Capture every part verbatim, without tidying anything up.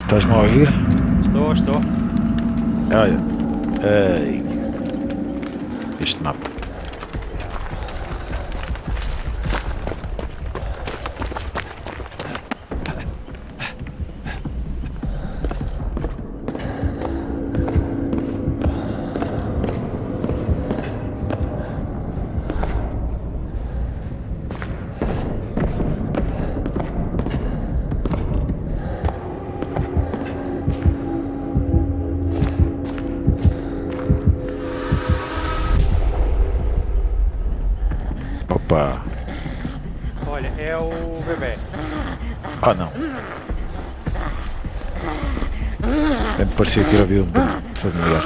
Estás-me a ouvir? Estou, estou. Olha. Ei. Este mapa. Opa. Olha, é o bebê. Ah não. Bem me parecia ter ouvido um barulho familiar.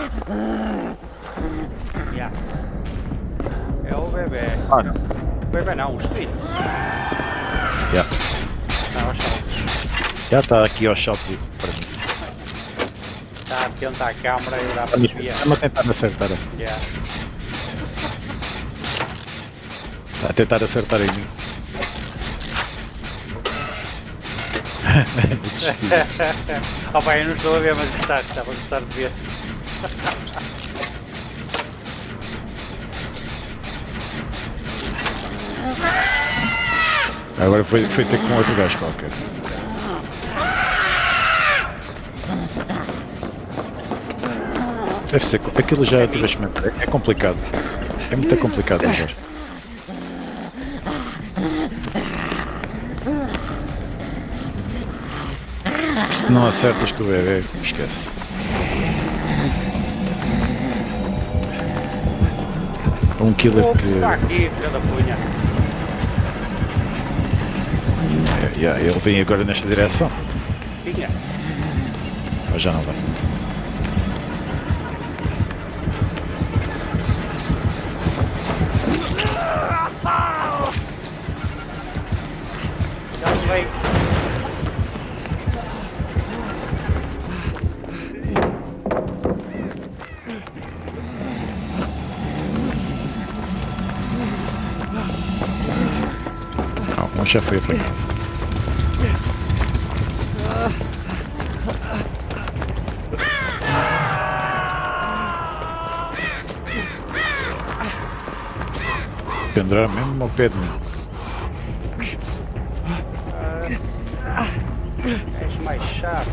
Yeah. É o bebê. Ah não. O bebê não, o espírito. Já. Está aos saltos. Já está aqui aos saltos para mim. Está atento à câmara e dá para desviar. Estamos a tentar acertar. Yeah. Está a tentar acertar em mim. Ah pá, eu não estou a ver, mas gostar, estava a gostar de ver. Agora foi, foi ter com outro gajo qualquer. Deve ser. Aquilo já tive a experimentar. É complicado. É muito complicado de jogar. Se não acertas com o bebê, esquece. Um killer Opa, que. está aqui, filha da punha. É, yeah, ele vem agora nesta direção. Vinha. Ou já não vai? Já veio. Não, um já foi apanhado. Pendurar mesmo ao pé de mim. És mais chato.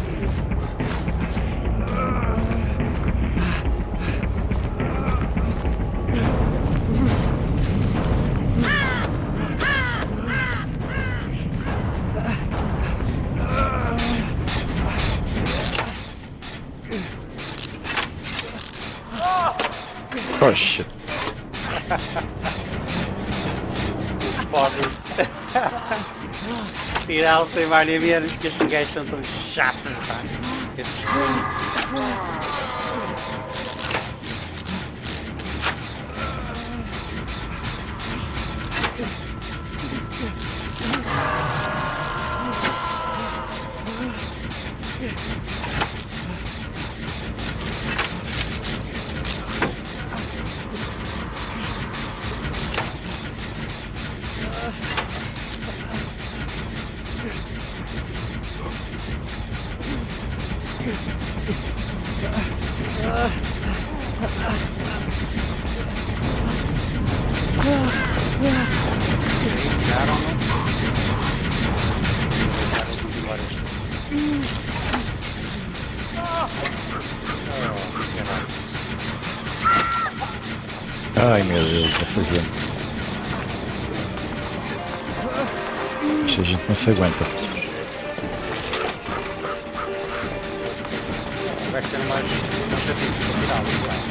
Poxa. Pode tirá-lo sem mais nem menos, que estes gajos são tão chatos, pá. Estes doentes. Ai meu Deus, vai fazer. Isto a gente não se aguenta. Vai ter mais mais chatice para tirá-lo.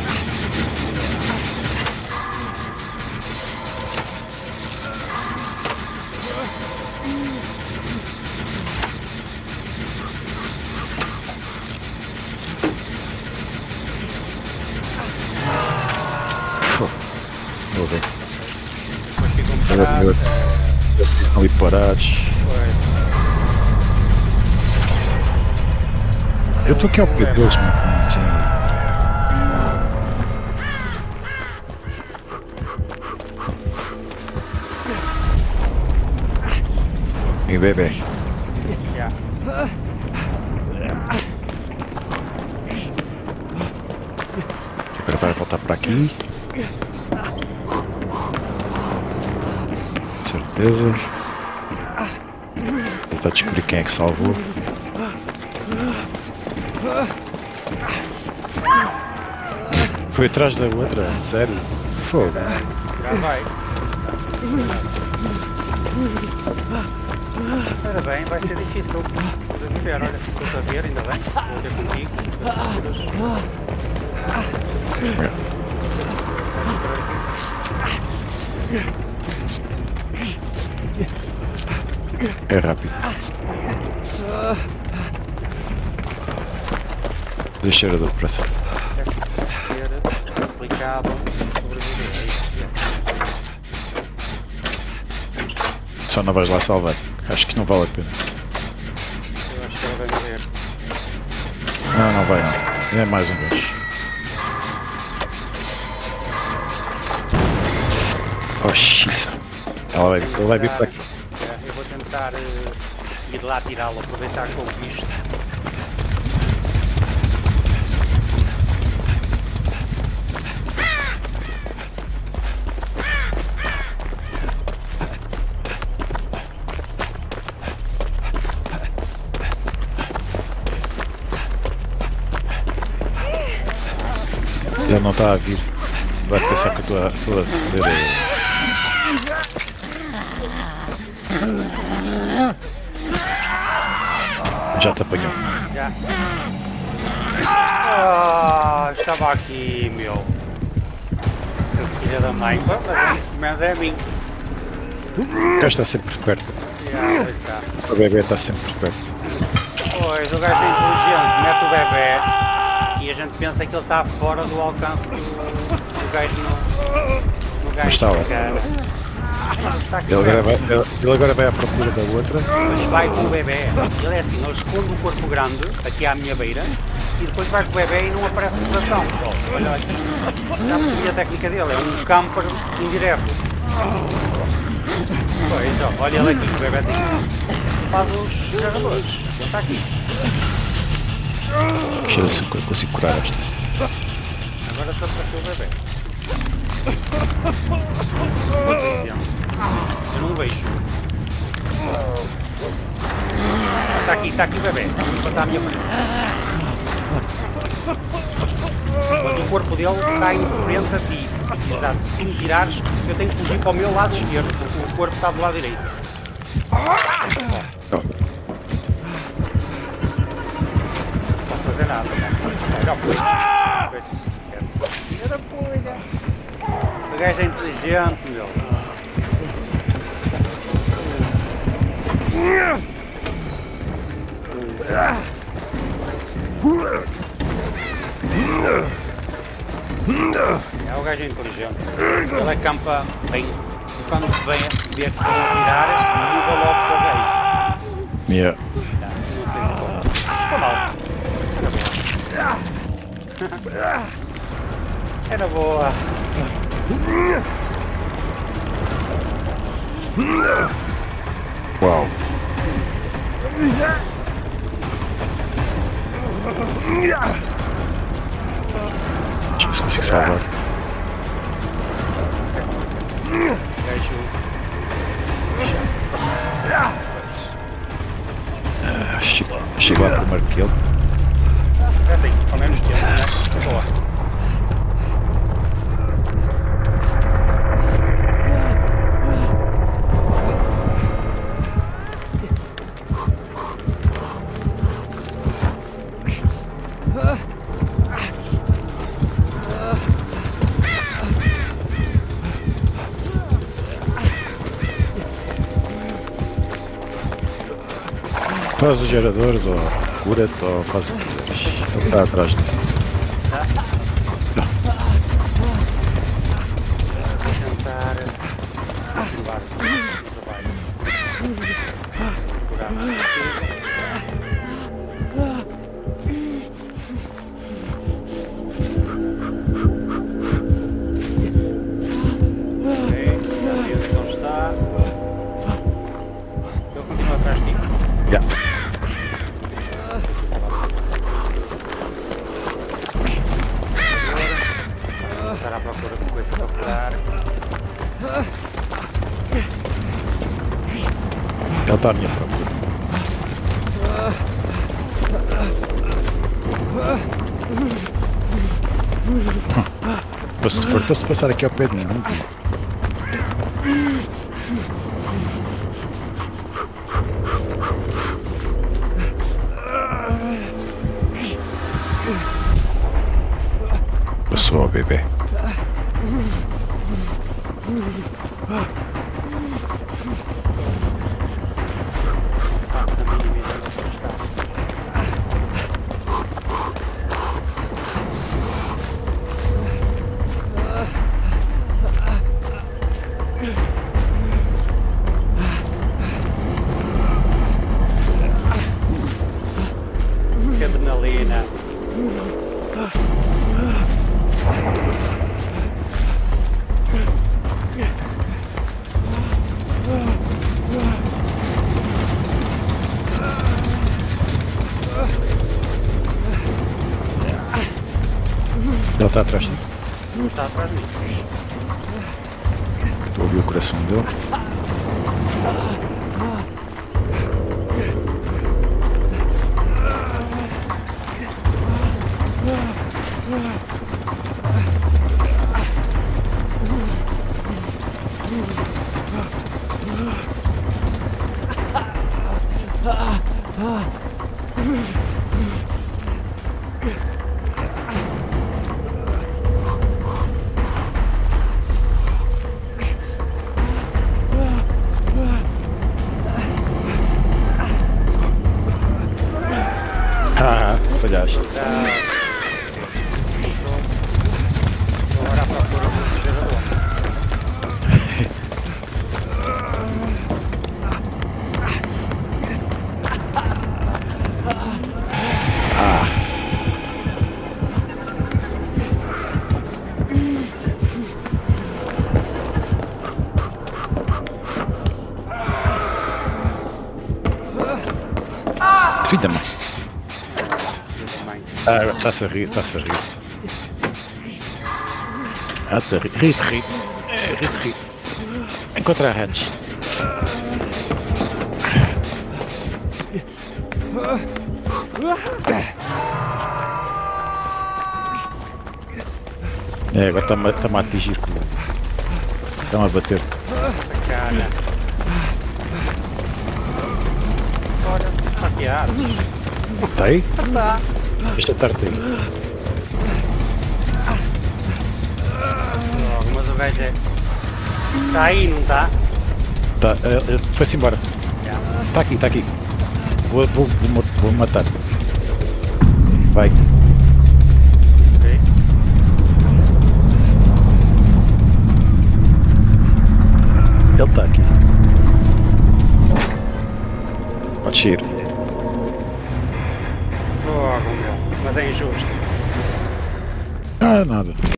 Vou ver. Depois ficam parados. Eles ficam ali parados. Eu estou aqui ao pé deles, mano. Sim. E bebê. Yeah. Agora vai voltar para aqui. Certeza. Tentar descobrir quem é que salvou. Foi atrás da outra, sério? Fogo. Já vai. Ora bem, vai ser difícil sobreviver. Olha, se estou a ver, ainda bem. Vou ter contigo. É rápido. Deixa eu dar depressa. Deve ser complicado sobreviver. Só não vais lá salvar. Acho que não vale a pena. Eu acho que ela vai morrer. Não, não vai não. É mais um gajo. Oh, xiça. Ela vai, ela vai vir para aqui. É, eu vou tentar uh, ir lá tirá-lo, aproveitar com o visto. Ele não está a vir. Vai pensar que eu estou a dizer. Já te apanhou. Já. Ah, estava aqui, meu. Filha da mãe, mas é a mim. O gajo está sempre por perto. Já, pois está. O bebê está sempre por perto. Pois, o gajo é inteligente, mete o bebê e a gente pensa que ele está fora do alcance do, do gajo no, no gajo. Mas está lá. Cara. Está aqui Ele agora, vai, perto. ele, ele agora vai à procura da outra. Mas vai com o bebê. Ele é assim, ele esconde o corpo grande aqui à minha beira e depois vai com o bebê e não aparece o coração. Só, olha aqui. Já percebi a técnica dele, é um camper indireto. Pois, ó, olha ele aqui, o bebezinho. Faz os jogadores. Ele está aqui. Deixa eu ver se eu consigo curar esta. Agora está para o bebê. Eu não vejo. Está aqui, está aqui o bebê. Vamos passar a minha frente. Mas o corpo dele está em frente a ti. Exato. Se tu me tirares, eu tenho que fugir para o meu lado esquerdo, porque o corpo está do lado direito. Oh. Não posso fazer nada. Já foi. Filha da puta. O gajo é inteligente, meu. É o gajo inteligente. Ele acampa bem. E quando vem ver que estão a tirar, muda logo para o gajo. Yeah. Tá, não tem como. Ficou mal. Era boa. Uau. Deixa eu ver se consigo salvar. Gajo. Ah, chego, chego lá primeiro que ele. É assim, ao menos tempo, né? Boa. Faz os geradores ou cura-te ou faz o que quiseres. Ele está atrás de mim. Vou tentar continuar o trabalho. Curar mais possível. Ok, já sei onde é que ele está. Ele continua atrás de ti. Yeah. estar à procura de coisa para curar. Ele está à minha procura. Se for, estou-se passar aqui ao pé de mim, não tem. Passou ao bebê. Que adrenalina. Ele está atrás de mim. Não está atrás de mim. Estou a ouvir o coração dele. Ah, falhaste. Já... Estou... Estou agora à procura do gerador. Ah. Filho da mãe. Ah, está-se a rir, está-se a rir. Ah, está a rir. Rite, rite. É, rite, rite. Encontra a Hans. É, agora está-me está a atingir com... Estão a bater. Cara. Olha, está piado. Está aí? Está. Deixa estar-te aí. Logo, mas o gajo é... Está aí, não está? Tá, uh, uh, foi-se embora. Já. Está aqui, está aqui. Vou, vou, vou, vou matar. Vai. Ok. Ele está aqui. Pode ir. Logo, meu. Mas é injusto. Ah, nada.